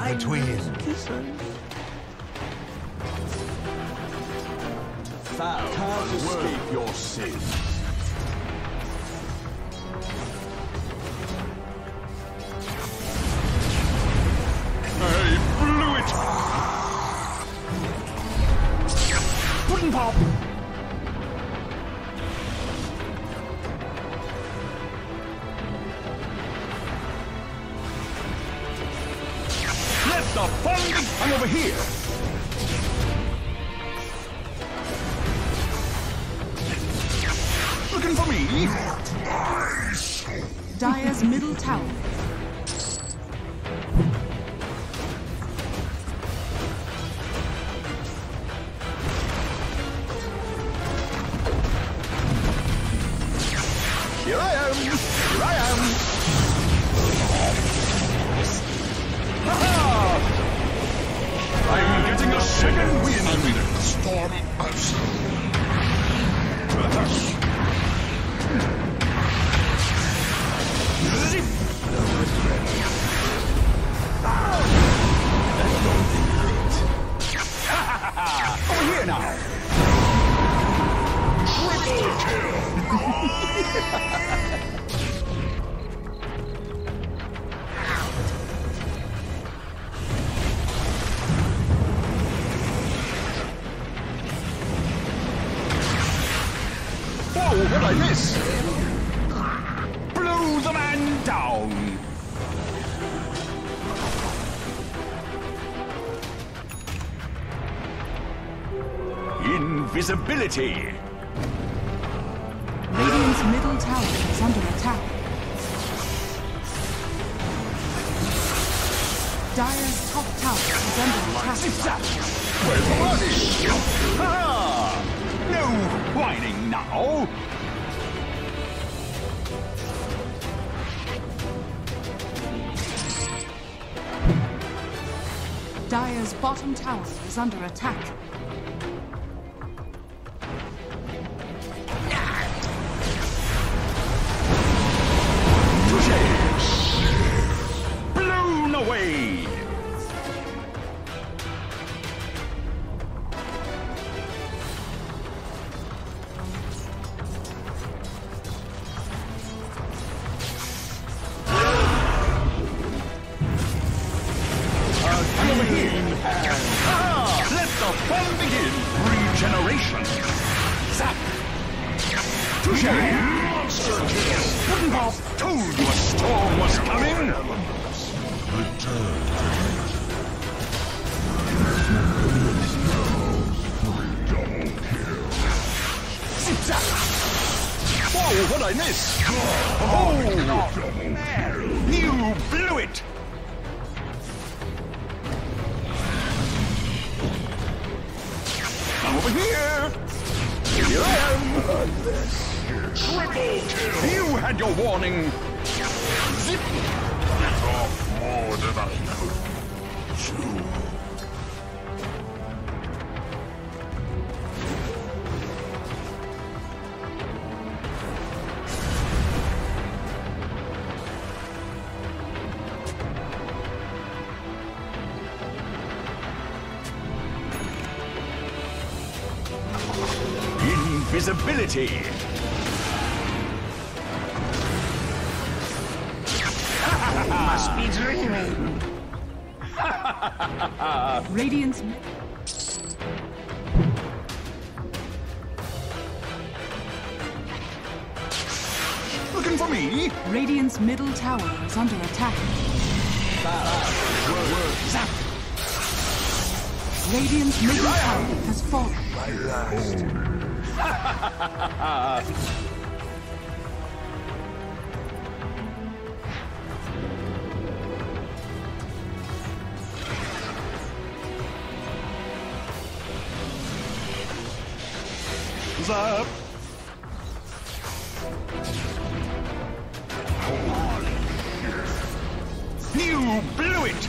between. Thou can't escape your sins. I blew it! Pudding pop! Let the fun come over here! Looking for me? Dire's middle tower. Here I am! Here I am! Ha-ha! I'm getting a second wind! Storm absent. Zip! Over here now! Triple kill. Whoa, what'd I miss? Blew the man down! Invisibility! Radiant's middle tower is under attack. Dire's top tower is under attack. Zip-zap! Where's the body? Ha! No whining now! Dire's bottom tower is under attack. Blown away! Come over here! Ah, let the fun begin! Regeneration! Zap! Touche! Monster kill. Pudding pop! Told you a storm was coming! Return to double kill. Zip-zap! Whoa, what'd I miss? Oh! Double kill. You blew it! Come over here! Here I am! Triple kill. You had your warning! Zip! Bit off more than I could chew. Invisibility! Must be dreaming. Radiant's Looking for me? Radiant's middle tower is under attack. Zap! Radiant's middle tower has fallen. Zap! You blew it!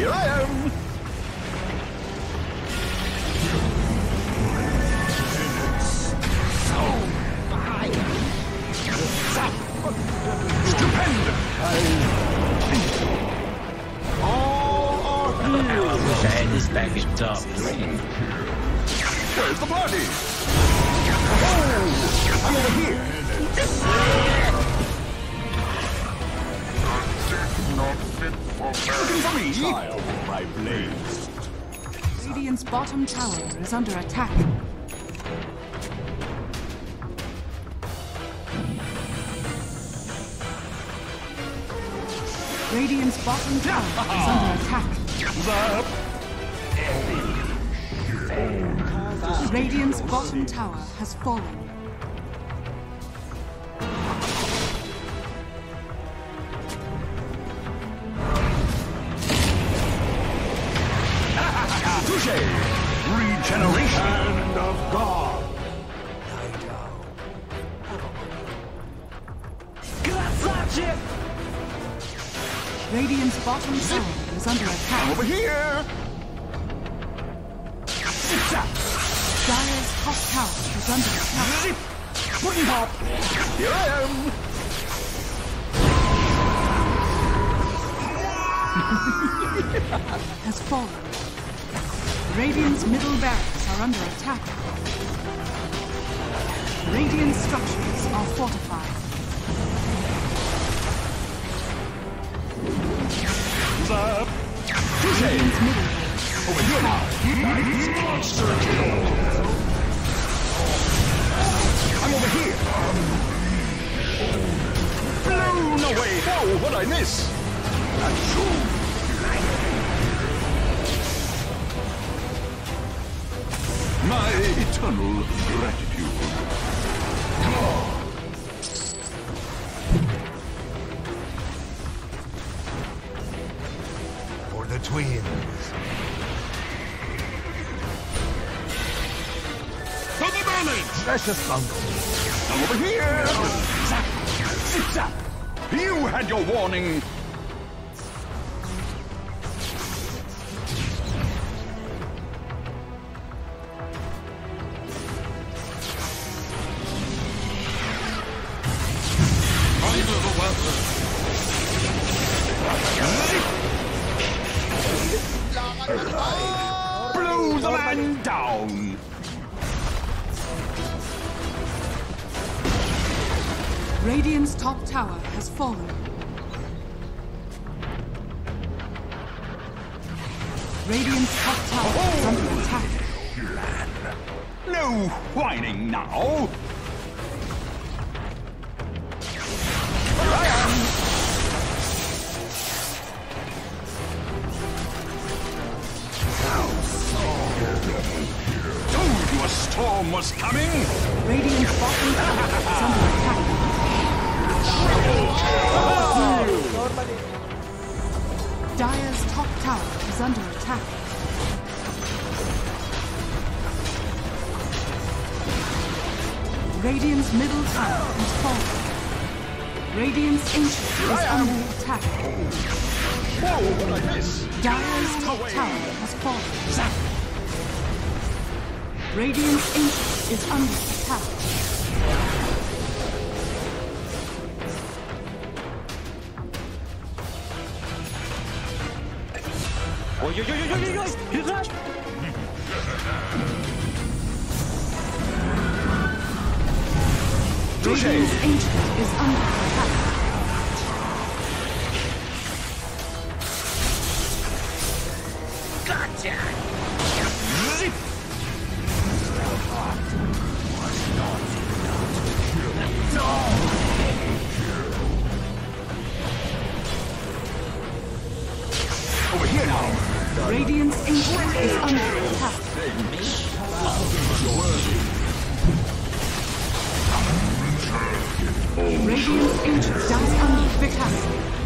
Here I am! Stupendous! All are here! I wish I had this back in top 3. Where's the party? Oh! I'm over here! Not fit for Looking for me? Child. My blades. Radiant's bottom tower is under attack. Radiant's bottom tower is under attack. Radiant's bottom tower has fallen. Touché! Regeneration! Hand of God. Radiant's bottom tower is under attack. Over here! Zip-zap! Dire's top tower is under attack. Zip! Pudding pop! Here I am! Has fallen. Radiant's middle barracks are under attack. Radiant structures are fortified. Zap! Touché! Radiant's middle barracks. Over here now! Nice monster kill! I'm over here! Blown away! Oh, what'd I miss? My eternal gratitude. For the twins. For the knowledge! Precious bundle. I'm over here! Zap! Zip zap! You had your warning! Under the weather. Blew the man down! Radiant's top tower has fallen. Radiant's top tower is under attack. No whining now! Here I am! Told you a storm was coming! Radiant's bottom tower is under attack. Dire's top tower is under attack. Radiant's middle tower has fallen. Radiant's ancient is under attack. Whoa, what'd I miss? Dire's top tower has fallen. Radiant's ancient is under attack. Radiant's ancient is under attack. Gotcha! Zip! Over here now! Radiant's ancient is under attack. Radiant's ancient dies under attack.